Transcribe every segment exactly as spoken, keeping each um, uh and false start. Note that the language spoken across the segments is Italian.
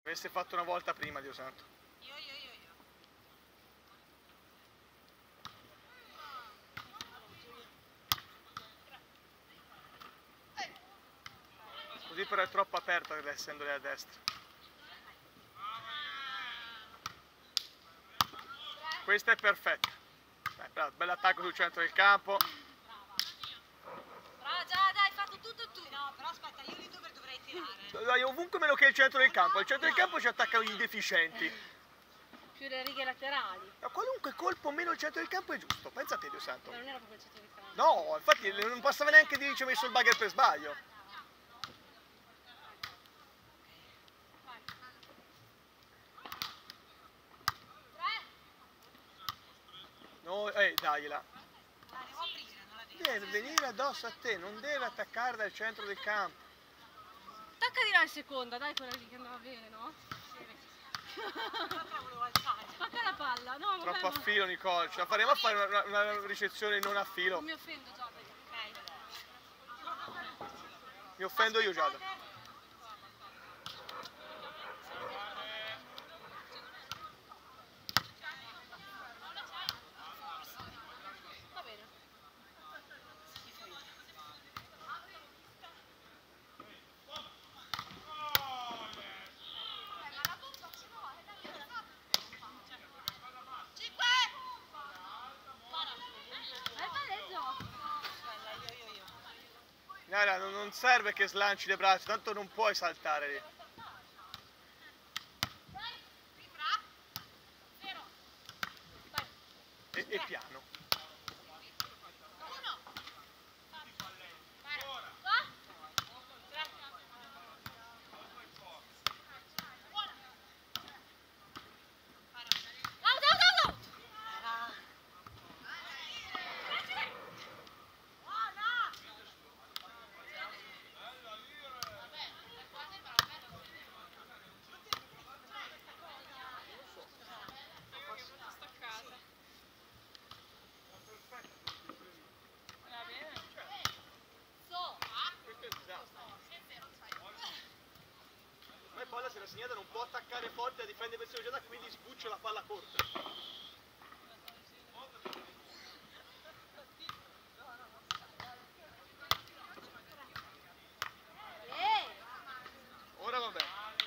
Avesse fatto una volta prima, Dio santo. Io, io, io, io. Così però è troppo aperta essendole a destra. Questa è perfetta. Dai, bell'attacco sul centro del campo. Brava Giada, hai fatto tutto tu. No, però aspetta, io di dove dovrei tirare? Dai, ovunque meno che il centro del campo. Al centro del campo ci attaccano i deficienti. Più le righe laterali. Ma qualunque colpo meno il centro del campo è giusto. Pensa a te, Dio santo. Ma non era proprio il centro del campo. No, infatti non passava neanche di dire ci ho messo il bugger per sbaglio. No, eh, dagliela. La devo aprire, non la devo. Deve venire addosso a te, non deve attaccare dal centro del campo. Attacca di là in seconda, dai, quella lì che andava bene, no? La volevo alzare. Spacca la palla, no? Troppo a vabbè, filo, Nicole. Ce la faremo a fare una, una ricezione non a filo. non mi offendo, Giada. Ok. Mi offendo io, Giada. Va bene. Vai palleggio. Bella, io, io, io. Nara, non serve che slanci le braccia, tanto non puoi saltare lì. E, e piano. Ma palla se la segnata non può attaccare forte a difendere per Giada, quindi sbuccia la palla corta. Ora va bene.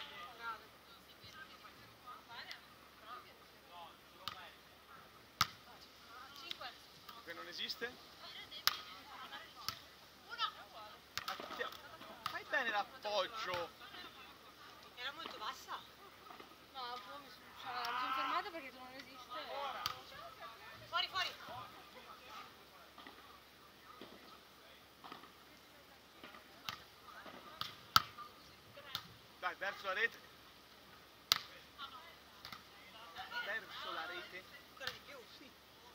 Che non esiste? Fai bene l'appoggio. Era molto bassa. No, poi mi sono, cioè, mi sono fermata perché tu non esiste. Fuori, fuori. Dai, verso la rete. Verso la rete. Ancora di più. Sì.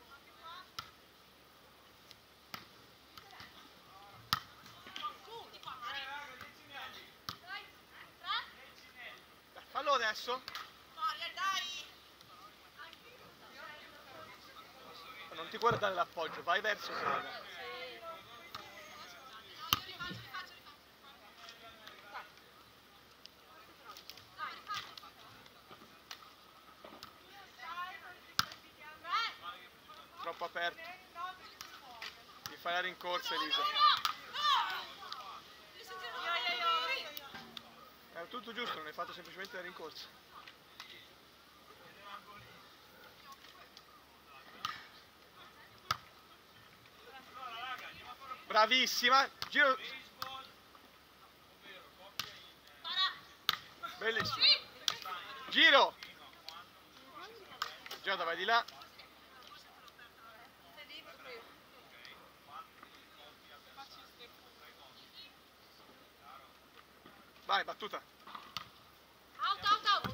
Dai, fallo adesso. Fuori, dai. Non ti guardare l'appoggio, vai verso Sara. Troppo aperto. Devi fare la rincorsa, Elisa. Era tutto giusto, non hai fatto semplicemente la rincorsa. Bravissima, giro. Bellissimo. Giro. Giada, vai di là. Vai, battuta. Out, out, out.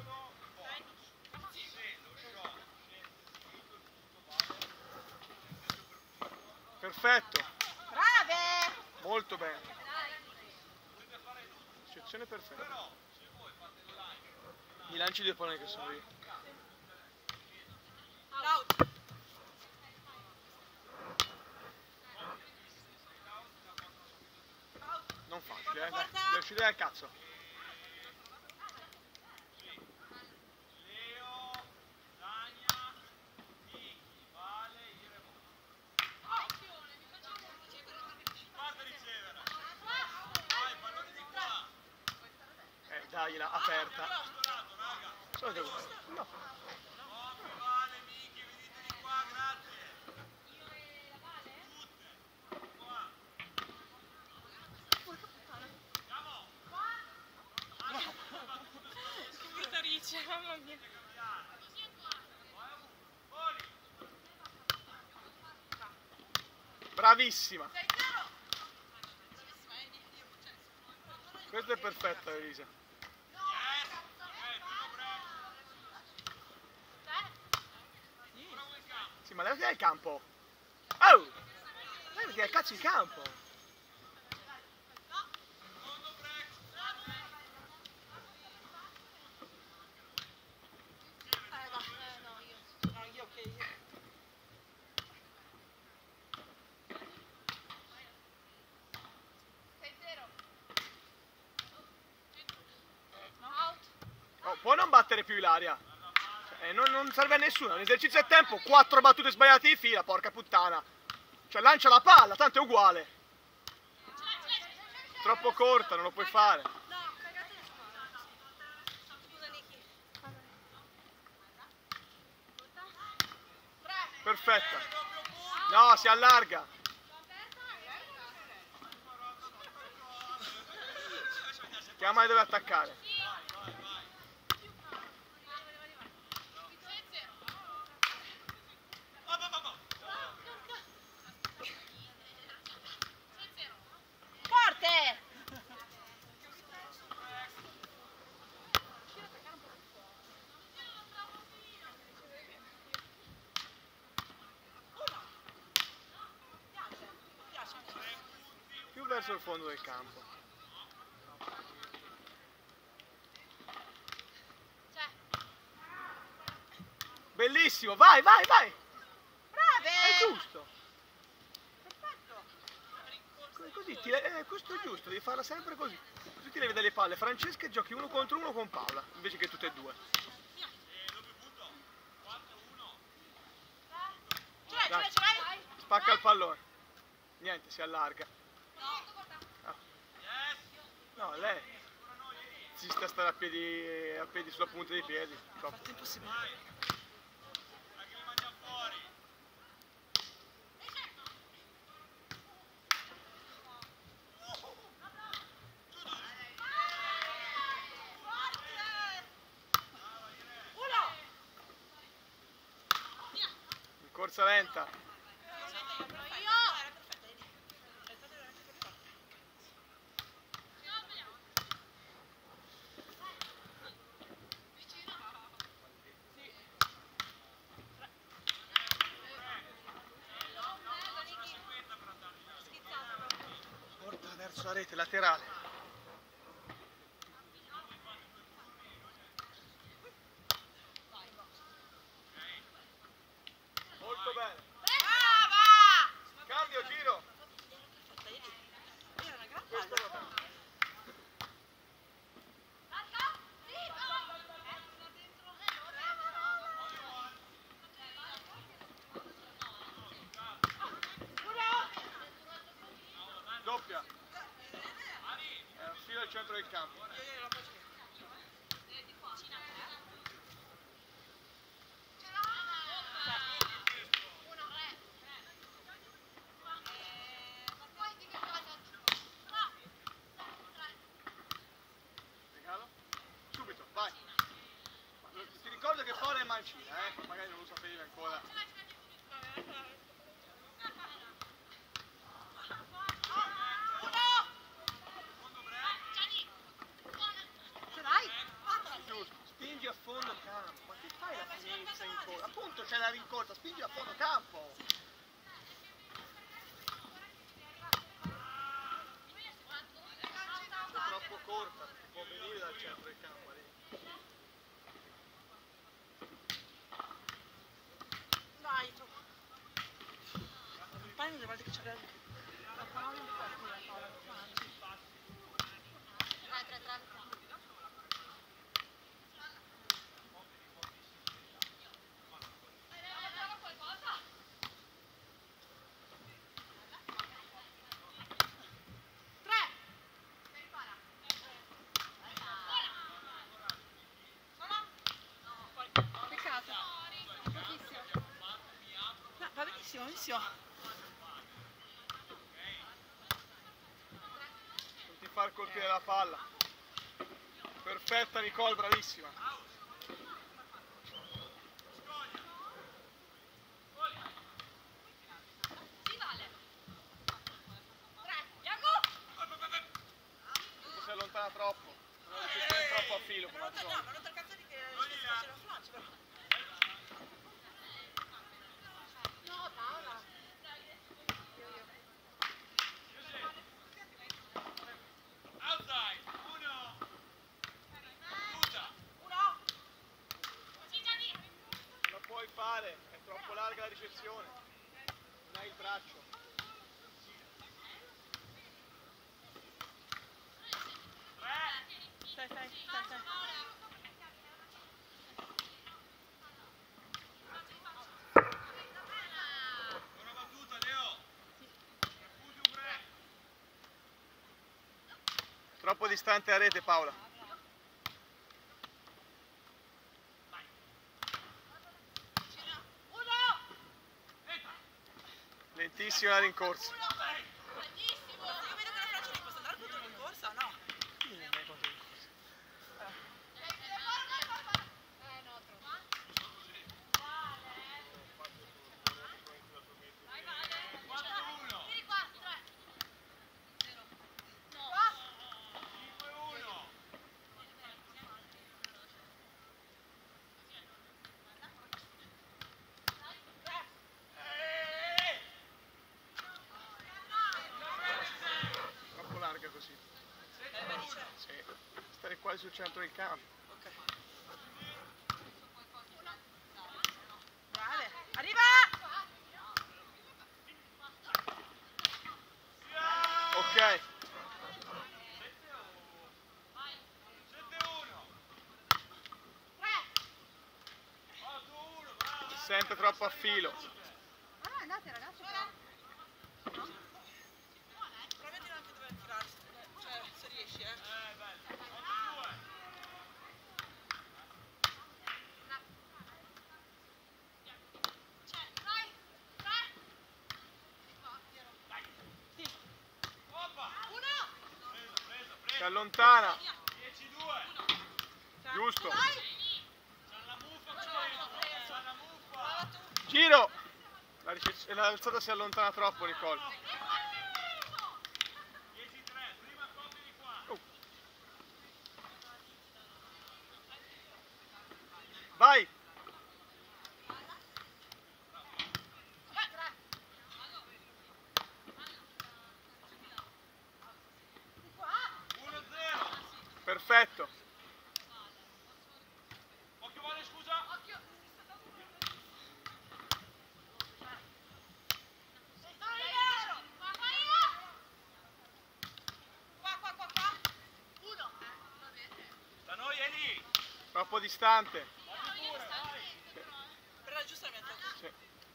Perfetto. Brave. Molto bene. Ricezione perfetta. Mi lanci due palloni che sono lì. Out. Non facile, eh. Dai, devi uscire dal cazzo. area aperta. Solito, no. Mamma mia. Bravissima. Questo è perfetto, Elisa. Sì, ma lei è il campo. Oh! Lei perché è il cazzo in campo. Oh, può non battere più Ilaria. Cioè, non, non serve a nessuno. Un esercizio a tempo, quattro battute sbagliate di fila, porca puttana. Cioè lancia la palla, tanto è uguale. Troppo corta, non lo puoi fare. Perfetta. No, si allarga. Chiamali dove attaccare. Forte! Più verso il fondo del campo. Bellissimo, vai, vai, vai! Brave! È giusto! Così, ti, eh, questo è giusto, devi farla sempre così. Così ti levi dalle palle Francesca e giochi uno contro uno con Paola, invece che tutte e due. Dai, spacca il pallone. Niente, si allarga. Ah. No, lei si sta a stare a piedi, a piedi sulla punta dei piedi. Troppo. Impossibile. Corsa lenta. Porta verso la rete laterale. Molto bene. Brava! Cambio, giro. Questo va bene. Doppia. È un filo al centro del campo. Regalo? Subito, vai. Ti ricordo che Paola è mancina, eh? Magari non lo sapevi ancora. Spingi a fondo campo, ma che fai la finezza in corsa? Appunto c'è la rincorsa, spingi a fondo campo! È troppo corta, può venire dal centro del campo lì. Dai, tu. Fai una volta che c'è la parola un po' Tra, tra, tra. bravissimo. Non ti far colpire la palla. Perfetta Nicole, bravissima. Si allontana troppo, non è troppo a filo come al solito. No, ma non tocca cazzo di che c'è la flancia però. No, Paola. Io, io. Outside, uno. Tutta. Uno. Non lo puoi fare, è troppo larga la ricezione. Non hai il braccio. Stai, stai, stai, stai. Buona battuta, Leo. Refugio un break. Troppo distante a rete, Paola. Lentissima la rincorsa. Io vedo che la Francia lì posso andare tutto in corsa o no? Eh, no, troppo. quattro uno. cinque uno. Troppo larga così. Sì. Stare quasi sul centro del campo. Ok. Brave. Arriva! Ok. sette uno. otto uno, bravo. Sempre troppo a filo. Ah, andate ragazzi. Prova a tirare anche dove tirare, cioè se riesci, eh. Eh, bello. otto due. Oppa. Preso, preso, Si preso. allontana. dieci due. Giusto. C'ha la muffa qua dentro. C'ha la muffa. Giro. La rice- L'alzata si allontana troppo, Nicole. dieci tre. Prima coppia di qua. Oh. Vai. uno zero. Perfetto. Occhio male, scusa. Qua, qua, qua, qua. Da noi è lì. Troppo distante. Vatti pure, vai. Per l'aggiustamento. Sì.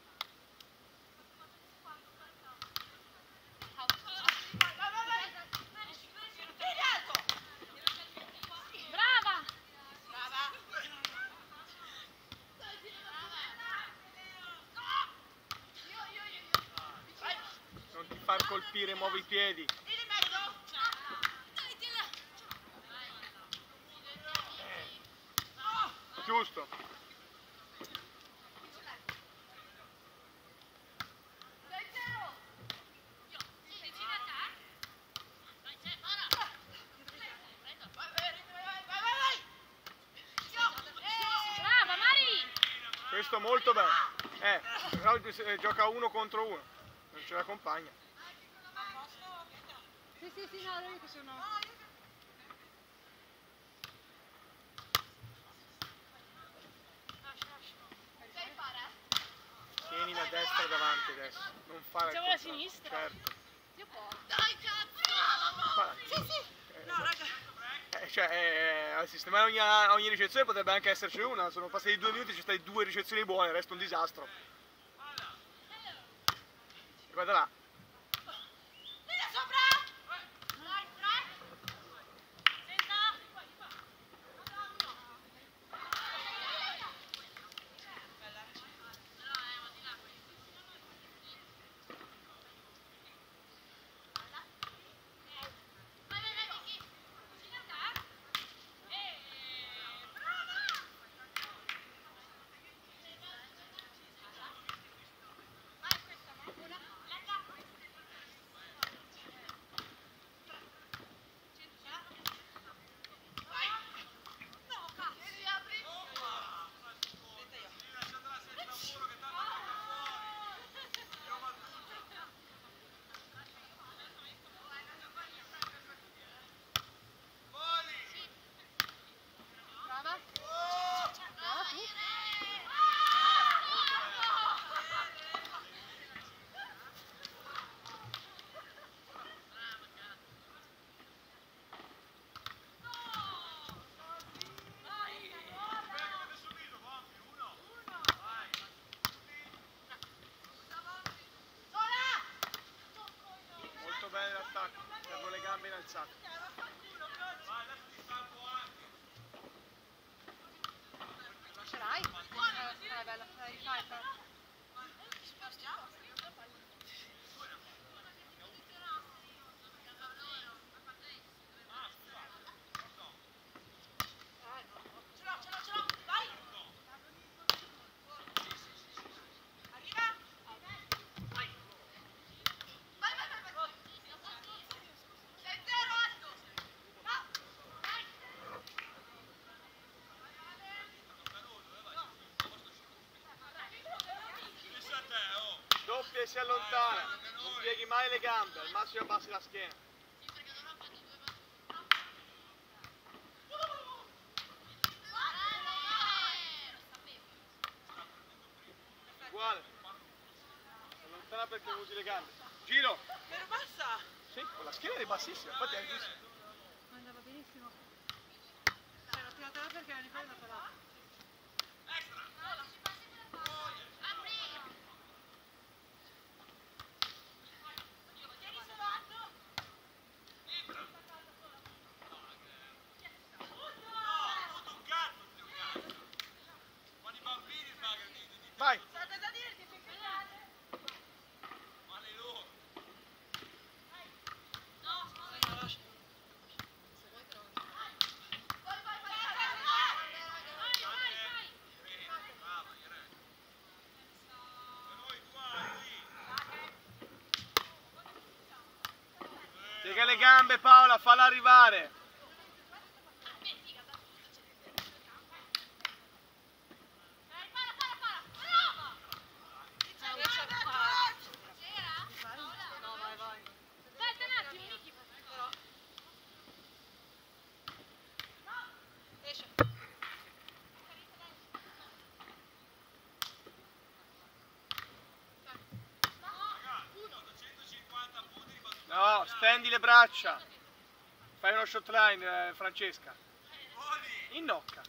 Brava! Brava. Non ti far colpire, muovi i piedi. Lì in mezzo. Giusto. Brava Mari! Questo molto bene. Eh, però eh, gioca uno contro uno. Non ce la compagna. Sì, sì, sì, no, io che sono... Tieni la destra davanti adesso. Non fare il Facciamo la contrario. sinistra. Certo. Io posso. Dai, cazzo! Ma- Sì, sì. eh, No, raga. eh, cioè, eh, a sistemare ogni, ogni ricezione potrebbe anche esserci una. Sono passati due minuti, ci stai due ricezioni buone, il resto è un disastro. Guarda là. Tira sopra! Dai, tre! Senza! Bella. Vai, rifai, fai. Doppia e si allontana, non pieghi mai le gambe, al massimo abbassi la schiena. Uguale, si allontana perché usi le gambe. Giro! Vero, basta! Sì, con la schiena è bassissima, infatti è così. Andava benissimo. Cioè, l'ho tirata là perché la rifai andata là. Vai! Piega le gambe Paola, falla arrivare! No, stendi le braccia. Fai uno shot line, eh, Francesca. Innocca.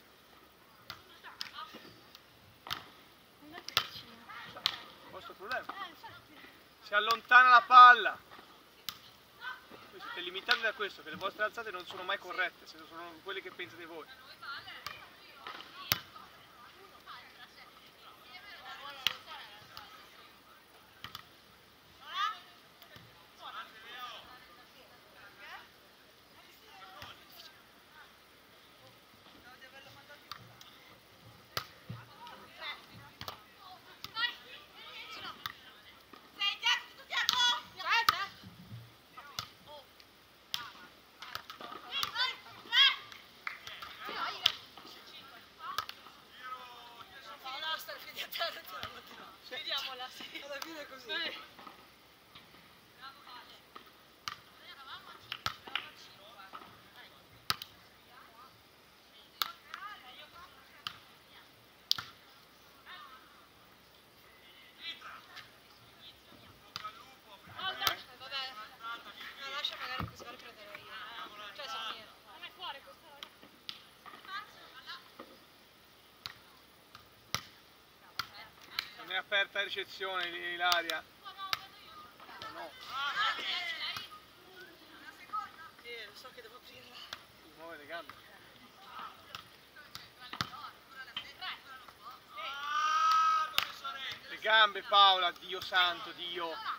Questo è il problema. Si allontana la palla. Voi siete limitati da questo, che le vostre alzate non sono mai corrette, se sono quelle che pensate voi. Vediamola, sì. Alla fine è così. Sì. Lascia magari così per prendere io. Cioè sono mie. Non è fuori questa ora. Non è aperta a ricezione Ilaria. No. Sì, lo so che devo aprirla. Muove le gambe. Le gambe Paola, Dio santo, Dio.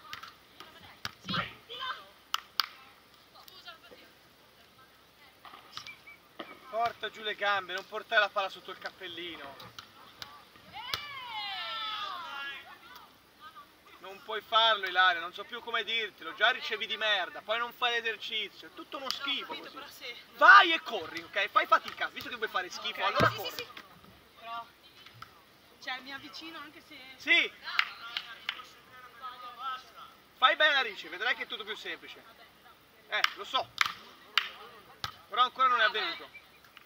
Porta giù le gambe, non portare la palla sotto il cappellino. Non puoi farlo Ilaria, non so più come dirtelo, già ricevi di merda, poi non fai l'esercizio, è tutto uno schifo così. Vai e corri, ok? Fai fatica, visto che vuoi fare schifo, allora corri. Però, cioè mi avvicino anche se... Sì! Fai bene la ricci, vedrai che è tutto più semplice. Eh, lo so. Però ancora non è avvenuto.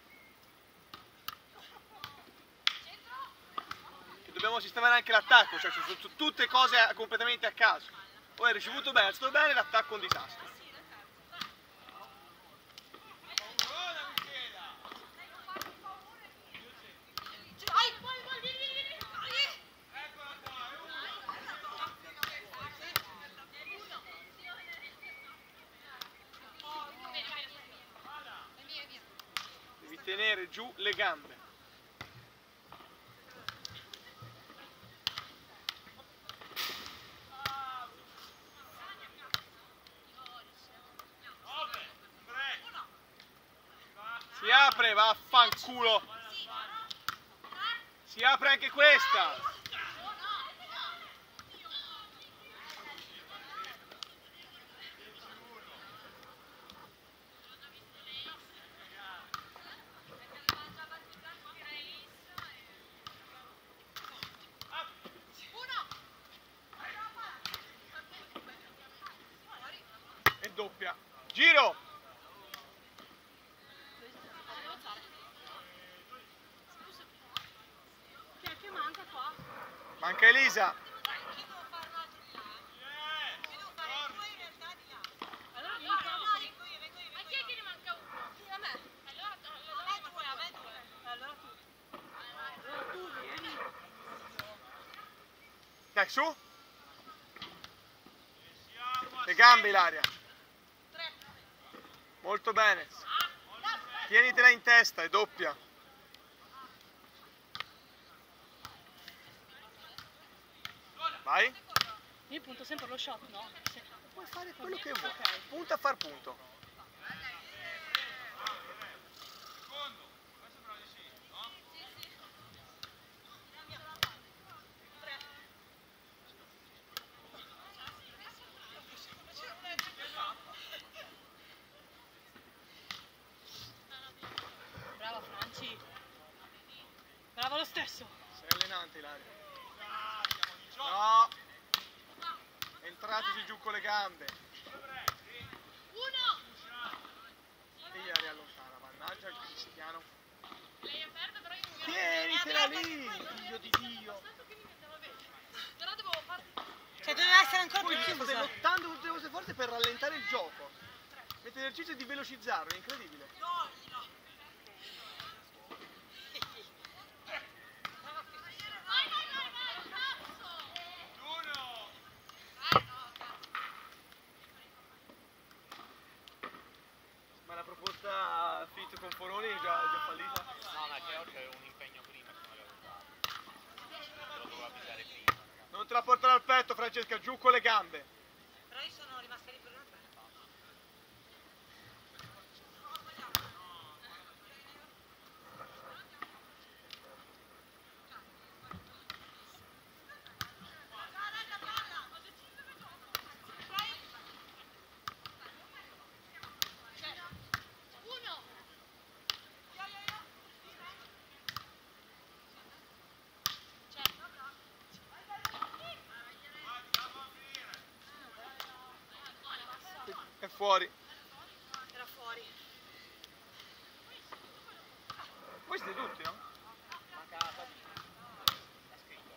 Dobbiamo sistemare anche l'attacco, cioè sono tutte cose completamente a caso. Poi hai ricevuto bene, è stato bene, l'attacco è un disastro. Devi tenere giù le gambe. apre, vaffanculo. Si apre anche questa. E doppia. Giro. Che manca qua? Manca Elisa. Allora vieni qua. Ma chi è che ne manca uno? Sì, a me. Allora due, a me due. Allora tu. Allora tu vieni. Dai, su. Le gambe, Ilaria. Molto bene. Tienitela in testa, è doppia. Vai. Io punto sempre lo shot, no? Sì. Puoi fare quello che vuoi. Punta a far punto. Brava Franci. Brava lo stesso. Sei allenante, Ilaria. No. Entrateci giù con le gambe. Uno. E Ilaria allontana. Mannaggia il cristiano. Lei è aperta, però io non Tienitela lì, figlio di Dio. Però devo fare... Cioè doveva essere ancora Voi più state chiusa. lottando tutte le vostre forze per rallentare il gioco. Avete l'esercizio di velocizzarlo, è incredibile. Ma la proposta fit con Foroni è già, già fallita? No, ma che oggi avevo un impegno prima che non avevo dato. Te lo dovevo avvisare prima. Non te la portare al petto, Francesca, giù con le gambe. Però io sono rimasta lì per una tre. È fuori. Era fuori. Voi siete tutti, no? Manca la fatica. L'ha scritto.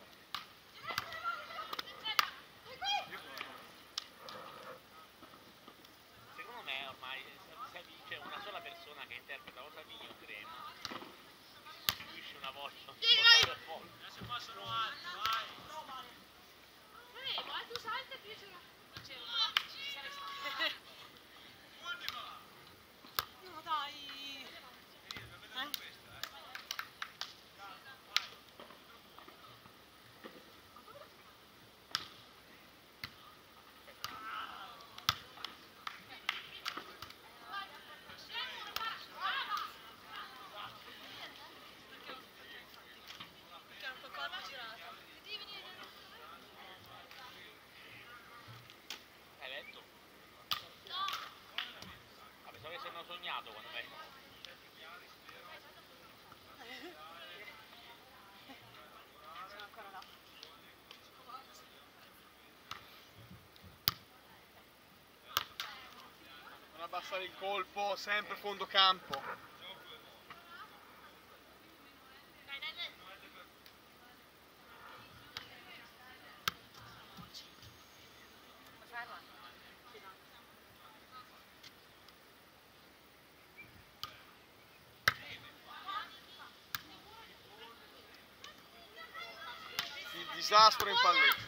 Secondo me ormai se dice una sola persona che interpreta lo Savinio Crema distribuisce una voce un po' per volta. Adesso passano altri, vai! Ehi, ma tu salta e io ce l'ho. No dai. Eh? Perché era un po' corpo girato. Hai letto? Ah, pensavo che se hanno sognato quando vengono. Sono ancora là. Non abbassare il colpo, sempre fondo campo. Puoi farla? Il disastro in palleggio.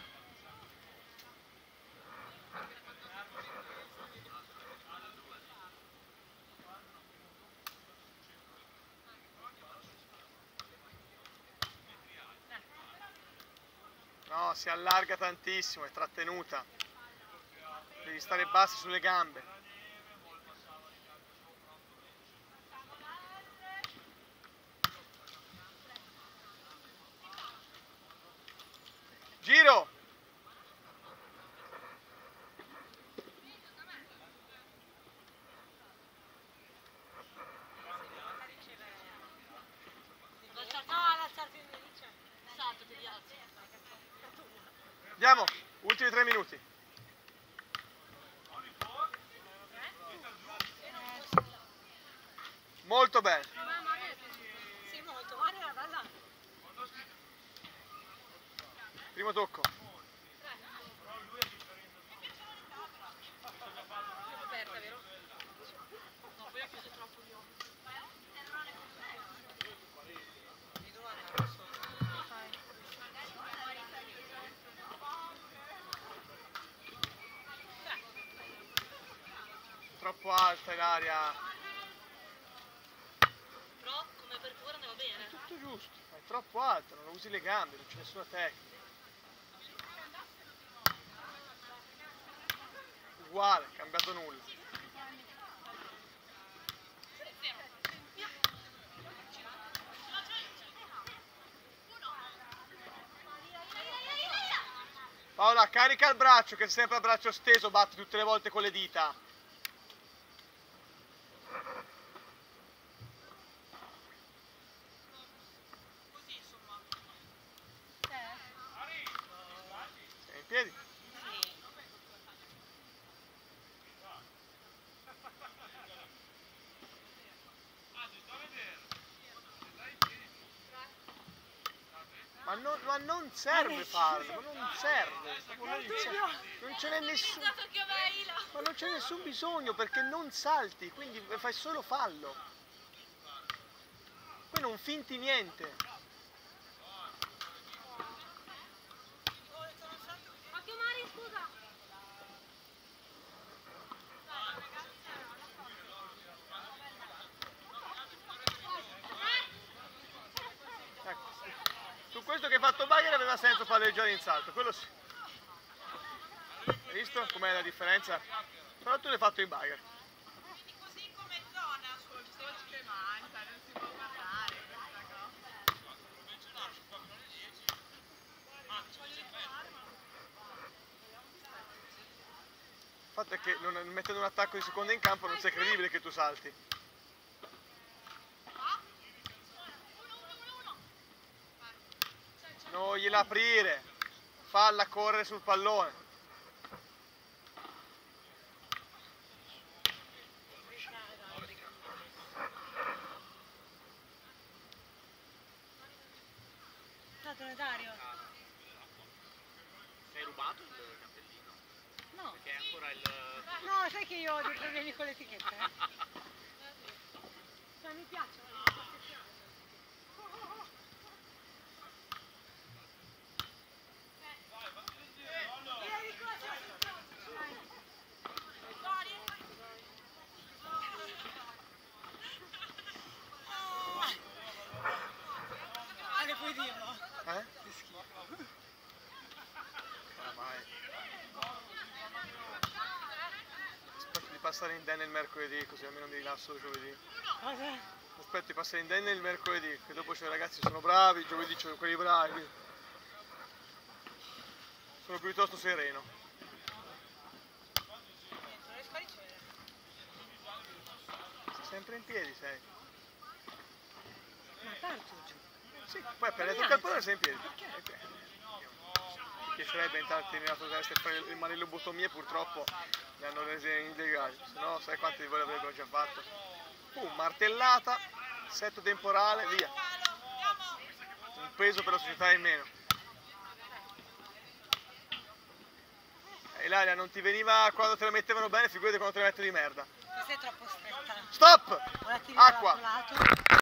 No, si allarga tantissimo, è trattenuta. Devi stare bassi sulle gambe. Andiamo, ultimi tre minuti. Molto bene. Sì, molto, Mario era bella. Primo tocco. Aperta, vero? No, poi ho chiuso troppo gli occhi. Troppo alta in aria. Però come apertura andava bene. Tutto giusto, ma è troppo alto, non usi le gambe, non c'è nessuna tecnica. Uguale, cambiato nulla. Paola, carica il braccio, che è sempre a braccio steso, batti tutte le volte con le dita. Così, insomma. Sei in piedi? Ma non, ma non serve farlo, ma non serve, non serve. Non ce n'è nessun, ma non c'è nessun bisogno perché non salti, quindi fai solo fallo. Poi non finti niente. Occhio Mari, scusa. Ecco. Su questo che hai fatto Bagher aveva senso palleggiare in salto, quello sì. Hai visto com'è la differenza? Però tu l'hai fatto in Bagher. Quindi così come zona sul socio che manca, non si può parlare questa Il fatto è che non, mettendo un attacco di seconda in campo non sei credibile che tu salti. Non gliela aprire, falla correre sul pallone. Dario? Hai rubato il cappellino? No. Perché è ancora il... No, sai che io ho dei problemi con le etichette. Cioè mi piacciono. Anche puoi dirlo. Eh? Che schifo. Oramai. Aspetto di passare indenne il mercoledì, così almeno mi rilasso giovedì. Cosa? Aspetto di passare indenne il mercoledì, che dopo c'è i ragazzi sono bravi, giovedì c'è quelli bravi. Sono piuttosto sereno. Sei sempre in piedi, sei. Ma tanto giù. Sì, poi appena tocca il pallone sei in piedi. Perché? Mi piacerebbe intanto terminato destra e fare il manellobotomia, purtroppo le hanno rese illegali, se no sai quanti di voi l'avrebbero già fatto. Pum, martellata, setto temporale, via. Un peso per la società in meno. Eh, Ilaria, non ti veniva quando te la mettevano bene, figurati quando te la mettono di merda. Tu sei troppo stretta. Stop! Ora tiri dall'altro Acqua! lato.